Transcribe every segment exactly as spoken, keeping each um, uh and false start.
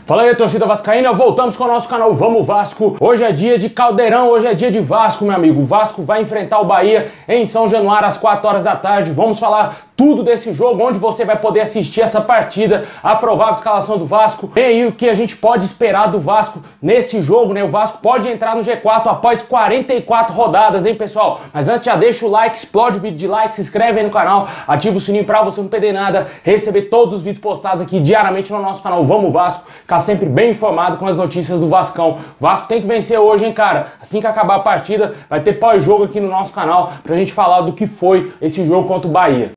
Fala aí, torcida vascaína, voltamos com o nosso canal Vamos Vasco. Hoje é dia de Caldeirão, hoje é dia de Vasco, meu amigo. O Vasco vai enfrentar o Bahia em São Januário às quatro horas da tarde. Vamos falar tudo desse jogo, onde você vai poder assistir essa partida, a provável escalação do Vasco. E aí o que a gente pode esperar do Vasco nesse jogo, né? O Vasco pode entrar no G quatro após quarenta e quatro rodadas, hein, pessoal? Mas antes já deixa o like, explode o vídeo de like, se inscreve aí no canal, ativa o sininho pra você não perder nada, receber todos os vídeos postados aqui diariamente no nosso canal Vamos Vasco, ficar sempre bem informado com as notícias do Vascão. O Vasco tem que vencer hoje, hein, cara? Assim que acabar a partida, vai ter pós-jogo aqui no nosso canal pra gente falar do que foi esse jogo contra o Bahia.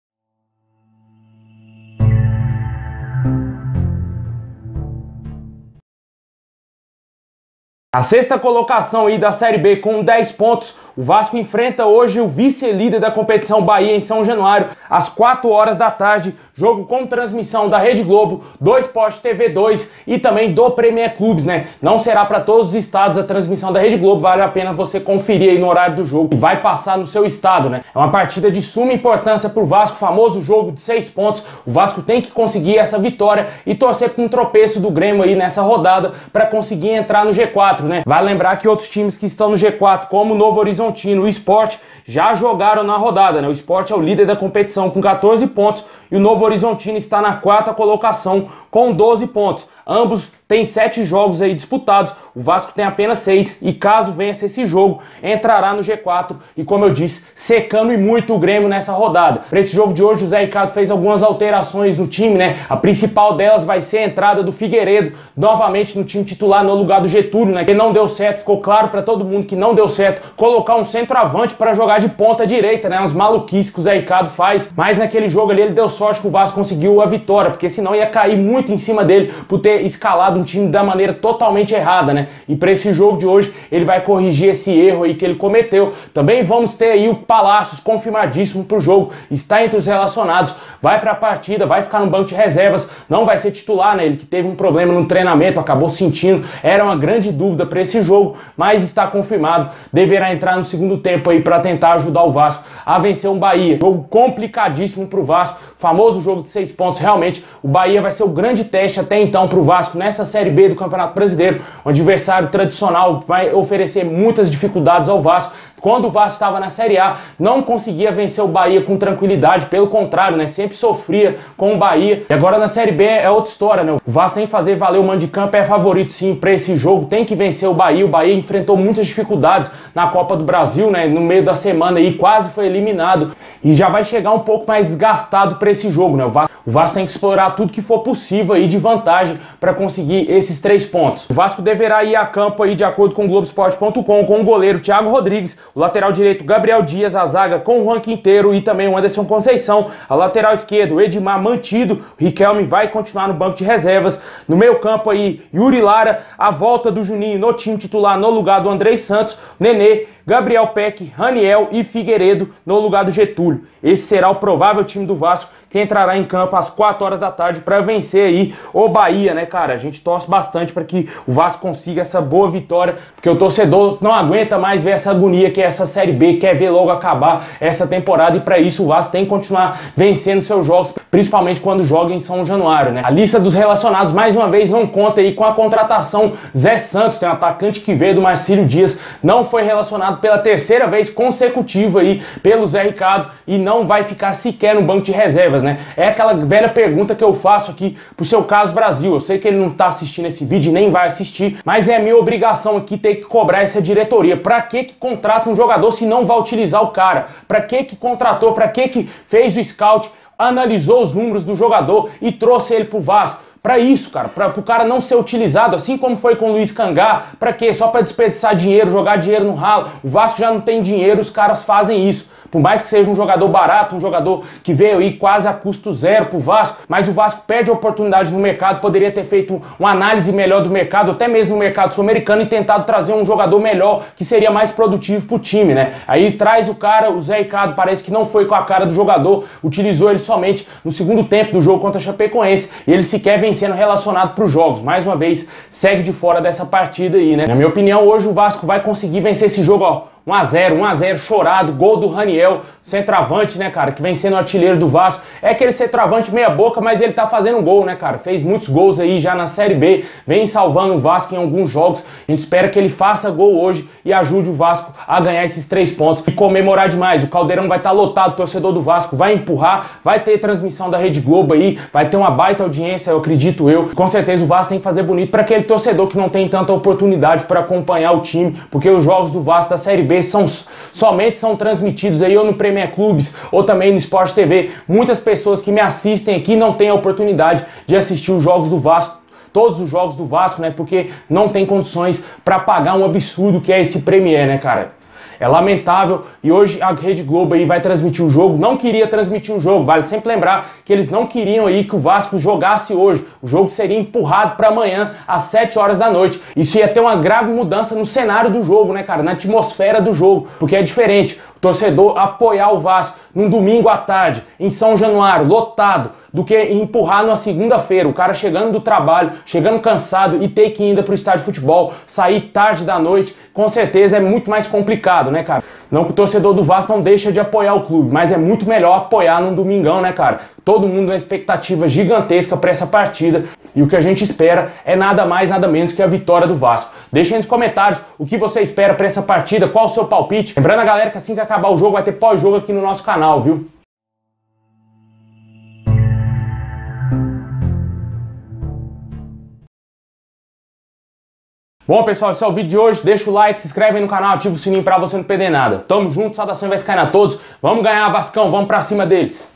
A sexta colocação aí da Série B com dez pontos, o Vasco enfrenta hoje o vice-líder da competição Bahia em São Januário, às quatro horas da tarde, jogo com transmissão da Rede Globo, do Sport T V dois e também do Premier Clubes, né? Não será para todos os estados a transmissão da Rede Globo, vale a pena você conferir aí no horário do jogo que vai passar no seu estado, né? É uma partida de suma importância pro Vasco, famoso jogo de seis pontos, o Vasco tem que conseguir essa vitória e torcer para um tropeço do Grêmio aí nessa rodada para conseguir entrar no G quatro, né? Vai lembrar que outros times que estão no G quatro, como o Novo Horizontino, o Sport, já jogaram na rodada, né? O Sport é o líder da competição com quatorze pontos e o Novo Horizontino está na quarta colocação com doze pontos. Ambos têm sete jogos aí disputados, o Vasco tem apenas seis e caso vença esse jogo, entrará no G quatro e, como eu disse, secando e muito o Grêmio nessa rodada. Para esse jogo de hoje, o Zé Ricardo fez algumas alterações no time, né? A principal delas vai ser a entrada do Figueiredo novamente no time titular no lugar do Getúlio, né? Que não deu certo, ficou claro para todo mundo que não deu certo colocar um centroavante para jogar de ponta direita, né? Umas maluquices que o Zé Ricardo faz, mas naquele jogo ali ele deu sorte que o Vasco conseguiu a vitória, porque senão ia cair muito em cima dele por ter escalado um time da maneira totalmente errada, né? E para esse jogo de hoje ele vai corrigir esse erro aí que ele cometeu. Também vamos ter aí o Palácios confirmadíssimo pro jogo, está entre os relacionados, vai para a partida, vai ficar no banco de reservas, não vai ser titular, né? Ele que teve um problema no treinamento, acabou sentindo, era uma grande dúvida para esse jogo, mas está confirmado, deverá entrar no segundo tempo aí para tentar ajudar o Vasco a vencer o Bahia. Jogo complicadíssimo pro Vasco, famoso jogo de seis pontos, realmente o Bahia vai ser o grande teste até então pro Vasco nessa Série B do Campeonato Brasileiro, um adversário tradicional, vai oferecer muitas dificuldades ao Vasco. Quando o Vasco estava na Série A, não conseguia vencer o Bahia com tranquilidade, pelo contrário, né? Sempre sofria com o Bahia. E agora na Série B é outra história, né? O Vasco tem que fazer valer o mando de campo, é favorito sim para esse jogo, tem que vencer o Bahia. O Bahia enfrentou muitas dificuldades na Copa do Brasil, né? No meio da semana aí, quase foi eliminado e já vai chegar um pouco mais desgastado para esse jogo, né? O Vasco, o Vasco tem que explorar tudo que for possível aí de vantagem para conseguir esses três pontos. O Vasco deverá ir a campo aí de acordo com o Globo Esporte ponto com, com o goleiro Thiago Rodrigues, o lateral direito Gabriel Dias, a zaga com o Juan Quinteiro e também o Anderson Conceição, a lateral esquerdo Edmar mantido, o Riquelme vai continuar no banco de reservas, no meio campo aí Yuri Lara, a volta do Juninho no time titular no lugar do Andrei Santos, Nenê, Gabriel Peck, Raniel e Figueiredo no lugar do Getúlio. Esse será o provável time do Vasco que entrará em campo às quatro horas da tarde para vencer aí o Bahia, né, cara? A gente torce bastante para que o Vasco consiga essa boa vitória, porque o torcedor não aguenta mais ver essa agonia que é essa Série B, quer ver logo acabar essa temporada e para isso o Vasco tem que continuar vencendo seus jogos, principalmente quando joga em São Januário, né? A lista dos relacionados, mais uma vez, não conta aí com a contratação Zé Santos, tem um atacante que veio do Marcílio Dias, não foi relacionado pela terceira vez consecutiva aí pelo Zé Ricardo e não vai ficar sequer no banco de reservas, né? É aquela velha pergunta que eu faço aqui pro seu Caso Brasil. Eu sei que ele não tá assistindo esse vídeo e nem vai assistir, mas é a minha obrigação aqui ter que cobrar essa diretoria. Pra que que contrata um jogador se não vai utilizar o cara? Pra que que contratou? Pra que que fez o scout, analisou os números do jogador e trouxe ele pro Vasco? Pra isso, cara, para o cara não ser utilizado, assim como foi com o Luiz Cangá, pra quê? Só pra desperdiçar dinheiro, jogar dinheiro no ralo. O Vasco já não tem dinheiro, os caras fazem isso. Por mais que seja um jogador barato, um jogador que veio aí quase a custo zero pro Vasco, mas o Vasco perde a oportunidade no mercado, poderia ter feito uma análise melhor do mercado, até mesmo no mercado sul-americano, e tentado trazer um jogador melhor, que seria mais produtivo pro time, né? Aí traz o cara, o Zé Ricardo, parece que não foi com a cara do jogador, utilizou ele somente no segundo tempo do jogo contra a Chapecoense, e ele sequer vem sendo relacionado pros jogos. Mais uma vez, segue de fora dessa partida aí, né? Na minha opinião, hoje o Vasco vai conseguir vencer esse jogo, ó, um a zero, um a zero chorado, gol do Raniel, centroavante, né, cara, que vem sendo o artilheiro do Vasco. É aquele centroavante meia boca, mas ele tá fazendo gol, né, cara? Fez muitos gols aí já na Série B, vem salvando o Vasco em alguns jogos. A gente espera que ele faça gol hoje e ajude o Vasco a ganhar esses três pontos e comemorar demais. O Caldeirão vai estar lotado, o torcedor do Vasco vai empurrar, vai ter transmissão da Rede Globo aí, vai ter uma baita audiência, eu acredito eu. Com certeza o Vasco tem que fazer bonito para aquele torcedor que não tem tanta oportunidade para acompanhar o time, porque os jogos do Vasco da Série B são somente são transmitidos aí ou no Premier Clubes ou também no Sport T V. Muitas pessoas que me assistem aqui não têm a oportunidade de assistir os jogos do Vasco, todos os jogos do Vasco, né? Porque não tem condições para pagar um absurdo que é esse Premier, né, cara? É lamentável e hoje a Rede Globo aí vai transmitir o jogo, não queria transmitir o jogo, vale sempre lembrar que eles não queriam aí que o Vasco jogasse hoje, o jogo seria empurrado para amanhã às sete horas da noite. Isso ia ter uma grave mudança no cenário do jogo, né, cara, na atmosfera do jogo, porque é diferente o torcedor apoiar o Vasco num domingo à tarde, em São Januário, lotado, do que empurrar numa segunda-feira, o cara chegando do trabalho, chegando cansado e ter que ir ainda pro estádio de futebol, sair tarde da noite, com certeza é muito mais complicado, né, cara? Não que o torcedor do Vasco não deixa de apoiar o clube, mas é muito melhor apoiar num domingão, né, cara? Todo mundo na expectativa gigantesca para essa partida e o que a gente espera é nada mais, nada menos que a vitória do Vasco. Deixa aí nos comentários o que você espera para essa partida, qual o seu palpite. Lembrando a galera que assim que acabar o jogo vai ter pós-jogo aqui no nosso canal, viu? Bom, pessoal, esse é o vídeo de hoje. Deixa o like, se inscreve aí no canal, ativa o sininho pra você não perder nada. Tamo junto, saudações vascaína a todos. Vamos ganhar, Vascão, vamos pra cima deles.